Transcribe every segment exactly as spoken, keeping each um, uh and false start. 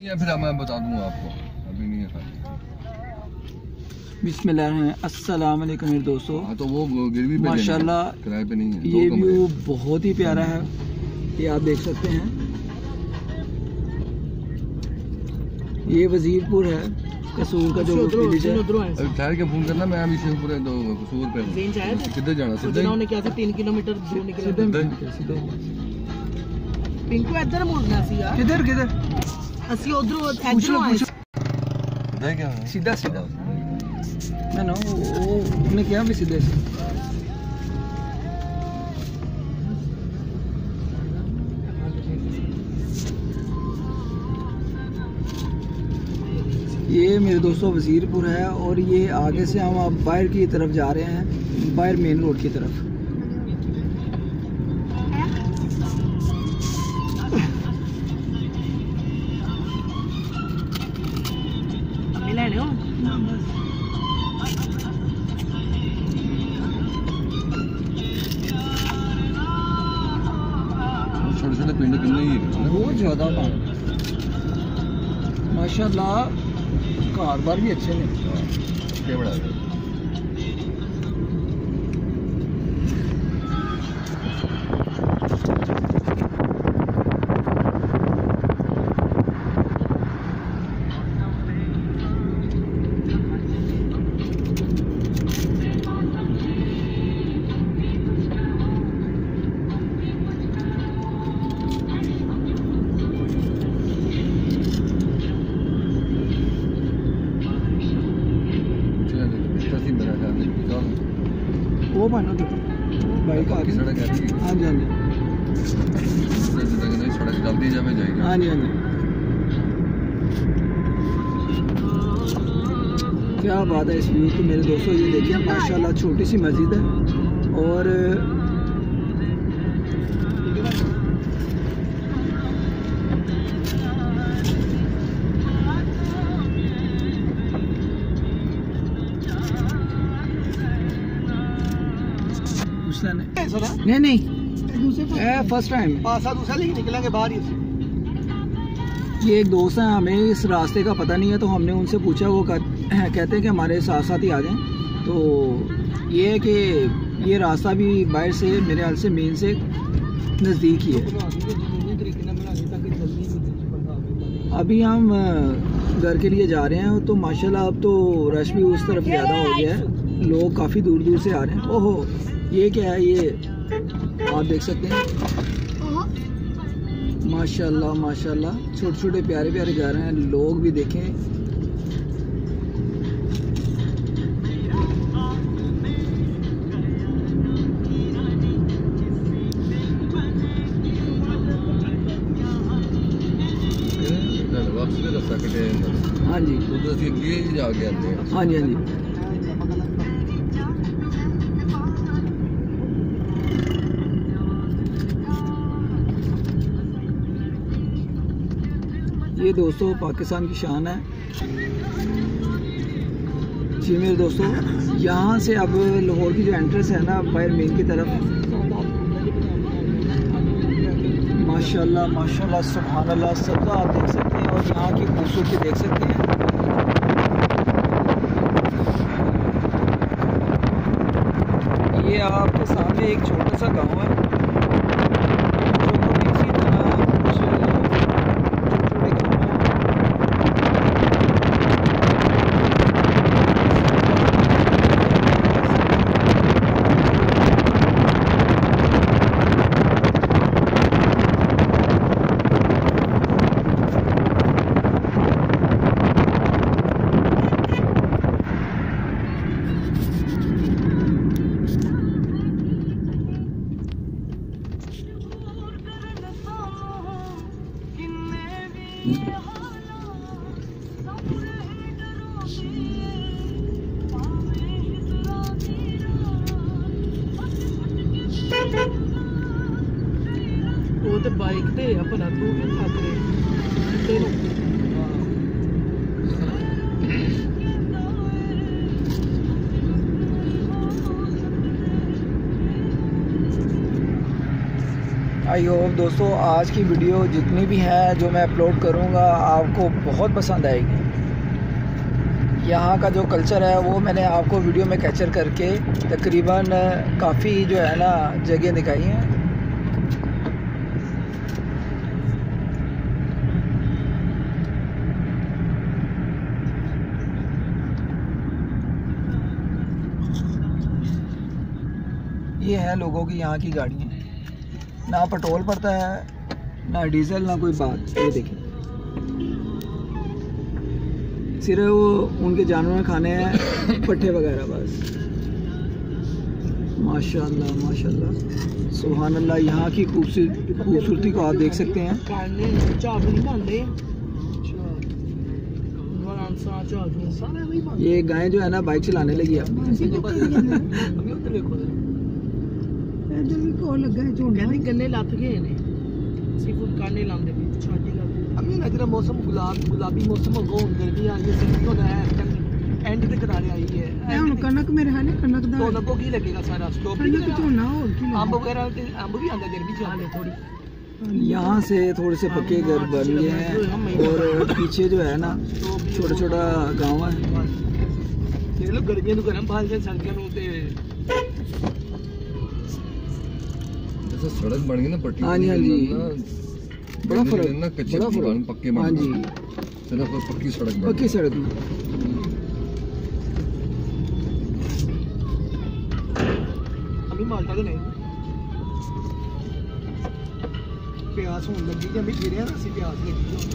या फिर मैं बता दूंगा आपको, अभी नहीं है खाली। बिस्मिल्लाह, अस्सलाम वालेकुम मेरे दोस्तों। हाँ तो वो गिरवी पे माशाल्लाह किराए पे नहीं है। ये व्यू बहुत ही प्यारा है, ये आप देख सकते हैं। ये वजीरपुर है, कसूर का जो विलेज है। अभी ठहर के फोन करना, मैं अभी से पूरे दो कसूर पे हूँ। किधर जाना? सीधे उन्होंने क्या था तीन किलोमीटर दूर निकले। सीधे पिंकू इधर मुड़ना सी यार। किधर किधर ਅਸੀਂ ਉਧਰੋਂ पूछो पूछो सीधा क्या है? सीधा सीधा ना ना वो वो उन्हें क्या भी सीधे से। ये मेरे दोस्तों वजीरपुर है और ये आगे से हम अब बाहर की तरफ जा रहे हैं, बाहर मेन रोड की तरफ। लेने हो छोटे छोटे पिंड कितने ही है, बहुत ज़्यादा था माशाल्लाह, कारोबार भी अच्छे ने। क्या बड़ा है? वो मानो तो बाइक आ गई। सड़क है ठीक है। हाँ जी हाँ जी सड़क जल्दी जावे जाएगी। हाँ जी हाँ जी। क्या बात है इस व्यू की मेरे दोस्तों। ये देखिए माशाल्लाह छोटी सी मस्जिद है और नहीं नहीं फर्स्ट टाइम दूसरा लेके निकलेंगे बाहर ही। ये एक दोस्त है, हमें इस रास्ते का पता नहीं है तो हमने उनसे पूछा, वो कहते हैं कि हमारे साथ साथ ही आ जाएं। तो ये है कि ये रास्ता भी बाहर से मेरे ख्याल से मेन से नज़दीक ही है। अभी हम घर के लिए जा रहे हैं तो माशाल्लाह अब तो रश भी उस तरफ ज़्यादा हो गया है, लोग काफ़ी दूर दूर से आ रहे हैं। ओहो ये क्या है, ये आप देख सकते हैं माशाल्लाह माशाल्लाह, छोटे छोटे प्यारे प्यारे घर हैं। लोग भी देखें, हाँ जी हाँ जी हाँ जी। ये दोस्तों पाकिस्तान की शान है जी मेरे दोस्तों। यहाँ से अब लाहौर की जो एंट्रेंस है ना बाहर मेन की तरफ, माशाल्लाह माशाल्लाह सुभान अल्लाह, सबका आप देख सकते हैं और यहाँ की खूबसूरती देख सकते हैं। ये आपके सामने एक छोटा सा गांव है जो इसी तरह कुछ छोटे छोटे गाँव हैं। वो तो बाइक ते अपना तू भी थक रहे तेरे आई होप दोस्तों आज की वीडियो जितनी भी है जो मैं अपलोड करूँगा आपको बहुत पसंद आएगी। यहाँ का जो कल्चर है वो मैंने आपको वीडियो में कैप्चर करके तकरीबन काफ़ी जो है ना जगह दिखाई हैं। ये है लोगों की यहाँ की गाड़ियाँ, ना पेट्रोल पड़ता है ना डीजल ना कोई बात। ये देखिए सिर्फ वो उनके जानवर खाने हैं पट्टे वगैरह बस। माशाल्लाह माशाल्लाह सुभान अल्लाह। यहाँ की खूबसूरती खूबसूरती को आप देख सकते हैं। ये गाय जो है ना बाइक चलाने लगी है। गन्ने लग गए ने सीफूड काने लांदे भी छाटी लांदे अभी ना जरा मौसम गुलाब गुलाबी मौसम हो गर्मी आ गई सर्दी हो रहा है एंड तक कराने आई है ए हुन कनक मेरे है ना कनक दा तो को की लगेगा सारा स्टॉप कनक तो ना और की अंब वगैरह ते अंब भी आंदा गर्मी चले थोड़ी। यहाँ से थोड़े से पक्के घर बन गए हैं और पीछे जो है ना छोटा छोटा गाँव है। ये लोग गर्मियों तो गर्म भाल से सर्दियों में ते सड़क बन गई ना पट्टी। हाँ जी हाँ जी बड़ा फर्क ना कच्चे मकान पक्के हाँ जी सिर्फ पक्की सड़क पक्की सड़क में। अभी माल्टा तो नहीं प्यास होने लगी जब भी गिरे ना सी प्यास लगी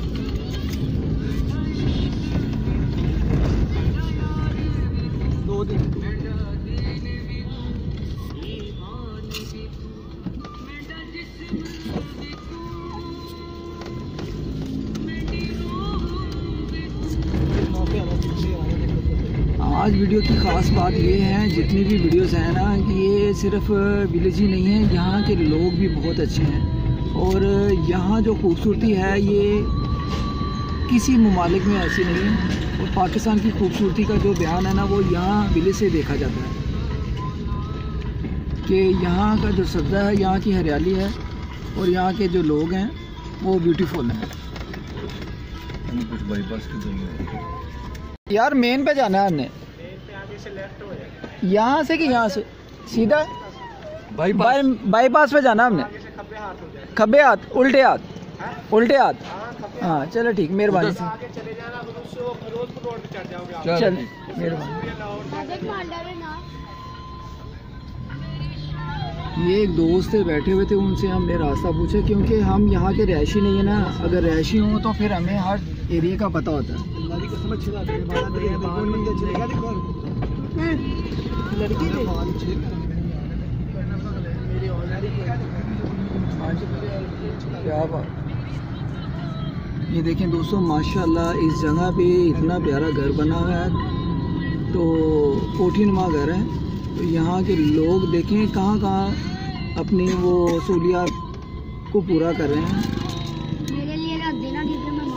दो दिन आज वीडियो की ख़ास बात ये है जितनी भी वीडियोस हैं ना कि ये सिर्फ विलेज ही नहीं है, यहाँ के लोग भी बहुत अच्छे हैं और यहाँ जो खूबसूरती है ये किसी ममालिक में ऐसी नहीं है। और पाकिस्तान की खूबसूरती का जो बयान है ना वो यहाँ विलेज से देखा जाता है कि यहाँ का जो सब्ज़ा है, यहाँ की हरियाली है और यहाँ के जो लोग हैं वो ब्यूटीफुल हैं। कुछ बाईपास की दुनिया यार मेन पे जाना है हमने यहाँ से कि यहाँ से सीधा बाईपास बाईपास पे जाना हमने। खब्बे हाथ उल्टे हाथ उल्टे हाथ हाँ चलो ठीक मेहरबानी चल मेहरबानी। ये एक दोस्त थे बैठे हुए थे उनसे हमने रास्ता पूछा क्योंकि हम यहाँ के रहायशी नहीं है ना, अगर रहायशी हो तो फिर हमें हर एरिया का पता होता है। क्या बात। ये देखें दोस्तों माशाल्लाह इस जगह पे इतना प्यारा घर बना हुआ है, तो कोठी नुमा घर है। तो यहाँ के लोग देखें कहाँ कहाँ अपनी वो सहूलियात को पूरा कर रहे हैं। मेरे लिए रख देना क्योंकि मैं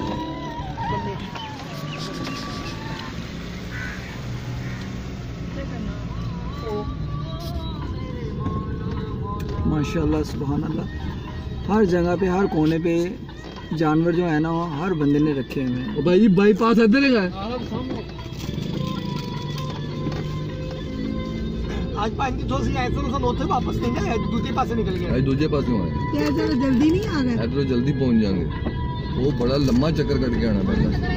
माशाल्लाह सुभान अल्लाह। हर जगह पे हर कोने पे जानवर जो है ना हर बंदे ने रखे हुए हैं। भाई बाईपास इधर है आज पानी की थोड़ी सी ऐसे नुकसान होते वापस नहीं जाए दूसरे पास से निकल गया। भाई दूसरे पास में आए ये जरा जल्दी नहीं आ गए तो जल्दी पहुंच जाएंगे। वो बड़ा लंबा चक्कर कट के आना पड़ता।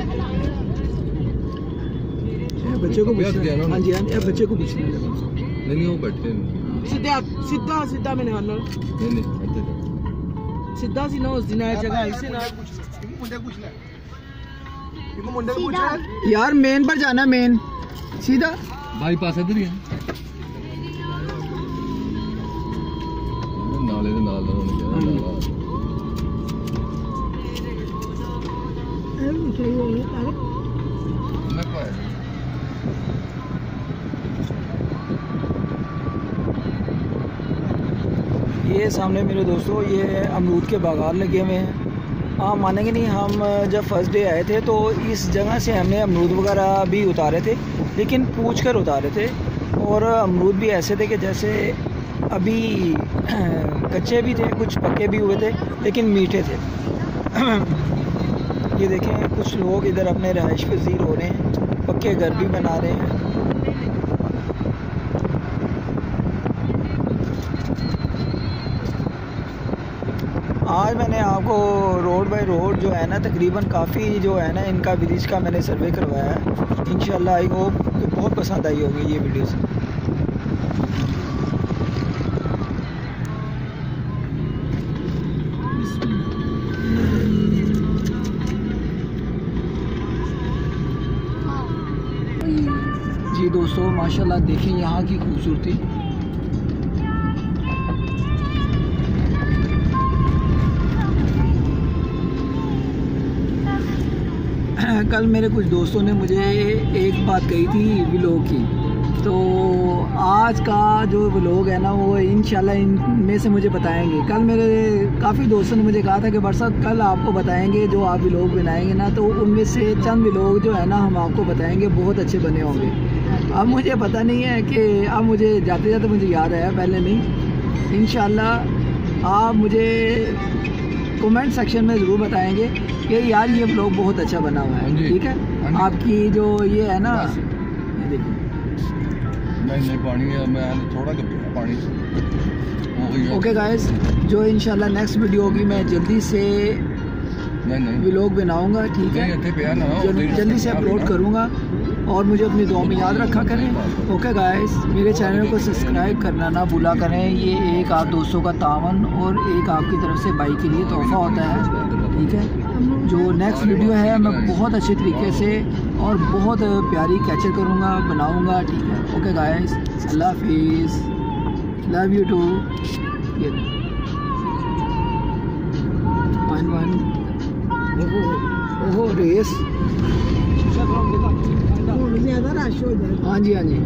बच्चे को पूछना हाँ जी हाँ जी बच्चे को पूछना नहीं नहीं वो बैठे सीधा सीधा सीधा मैंने आना नहीं नहीं सीधा सी ना उस दिन आया जगह ऐसे ना मुंडे पूछ ले इनको मुंडे को पूछ ले यार मेन पर जाना मेन सीधा बाईपास इधर ही है नाले दे नाल होने के नाला मैं को ये सामने मेरे दोस्तों ये अमरूद के बागान लगे हुए हैं। आप मानेंगे नहीं, हम जब फर्स्ट डे आए थे तो इस जगह से हमने अमरूद वगैरह भी उतारे थे, लेकिन पूछ कर उतारे थे। और अमरूद भी ऐसे थे कि जैसे अभी कच्चे भी थे, कुछ पक्के भी हुए थे, लेकिन मीठे थे। ये देखें कुछ लोग इधर अपने रहाइश पजीर हो रहे हैं, पक्के घर भी बना रहे हैं। आज मैंने आपको रोड बाय रोड जो है ना तकरीबन काफ़ी जो है ना इनका विलेज का मैंने सर्वे करवाया है। इंशाल्लाह आई होप कि बहुत पसंद आई होगी ये वीडियोस। जी दोस्तों माशाल्लाह देखें यहाँ की खूबसूरती। कल मेरे कुछ दोस्तों ने मुझे एक बात कही थी व्लॉग की, तो आज का जो व्लॉग है ना वो इंशाल्लाह इनमें से मुझे बताएंगे। कल मेरे काफ़ी दोस्तों ने मुझे कहा था कि बरसात कल आपको बताएंगे जो आप व्लॉग बनाएंगे ना, तो उनमें से चंद व्लॉग जो है ना हम आपको बताएंगे, बहुत अच्छे बने होंगे। अब मुझे पता नहीं है कि अब मुझे जाते जाते मुझे याद आया, पहले नहीं। इंशाल्लाह आप मुझे कमेंट सेक्शन में ज़रूर बताएंगे कि यार ये ब्लॉग बहुत अच्छा बना हुआ है, ठीक है। आपकी जो ये है ना, ये देखिए नहीं नहीं पानी है, मैं थोड़ा पानी ओके गाइस, जो इंशाल्लाह नेक्स्ट वीडियो होगी मैं जल्दी से व्लॉग बनाऊंगा, ठीक है, जल्दी से अपलोड करूंगा और मुझे अपनी दुआ में याद रखा करें। ओके गाइस, मेरे चैनल को सब्सक्राइब करना ना भूला करें। ये एक आप दोस्तों का तावन और एक आपकी तरफ से भाई के लिए तोहफा होता है, ठीक है। जो नेक्स्ट वीडियो है मैं बहुत अच्छे तरीके से और बहुत प्यारी कैप्चर करूँगा, बनाऊँगा, ठीक है। ओके गाइस, अल्लाह हाफिज़, love you too. One one ओहो रेस, ज़्यादा रश हो जाए। हाँ जी हाँ जी।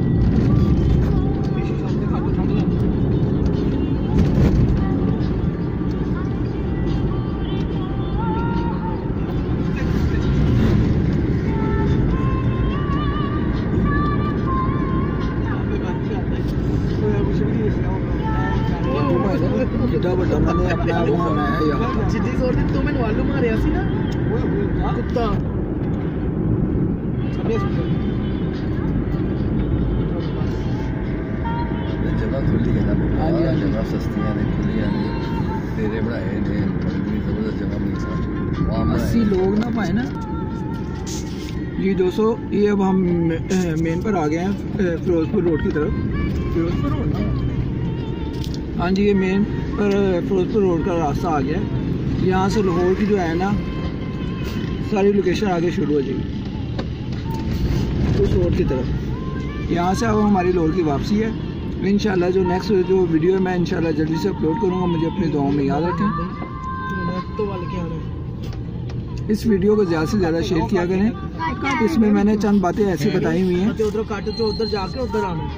कितना बड़ा मैंने अपना वो बनाया यार। जिद्दी जोर दी तो मैंने वालू मारे सी ना कुत्ता जगह खुली है ना, जगह सस्तियां ने खुली है, तेरे बढ़ाए ने बड़ी जबरदस्त जगह मिल अस्सी लोग ना पाए ना। जी दोस्तों, ये अब हम मेन पर आ गए हैं फिरोजपुर रोड की तरफ। फिरोजपुर रोड, हाँ जी, ये मेन पर फिरोजपुर रोड का रास्ता आ गया। यहाँ से लाहौर की जो है ना सारी लोकेशन आगे शुरू हो जाएगी उस रोड की तरफ। यहाँ से अब हमारी लाहौर की वापसी है। इंशाल्लाह जो नेक्स्ट जो वीडियो है मैं इंशाल्लाह जल्दी से अपलोड करूँगा, मुझे अपनी दुआओं में याद रखें। इस वीडियो को ज़्यादा से ज़्यादा शेयर किया करें। इसमें मैंने चंद बातें ऐसी बताई हुई हैं। उधर काटो तो उधर जाके उधर आना।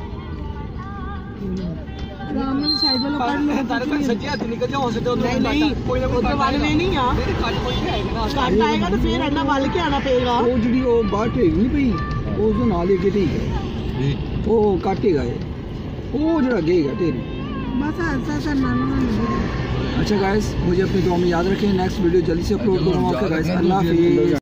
साइड वाला काट लो, तारे तक सच्ची हाथ निकल जाओ से तो नहीं नहीं कोई ना कोई वाले में नहीं आ काट कोई आएगा, काट आएगा तो फिर अन्ना वाले के आना पड़ेगा। वो जी वो बात ठीक नहीं पई, वो तो ना लेके ठीक है, वो काटेगा ये, वो जो लगेगा तेरी बस ऐसा करना ना। अच्छा गाइस, मुझे अपनी दुआ में याद रखें। नेक्स्ट वीडियो जल्दी से अपलोड करूँगा। गाइस, अल्लाह हाफिज़।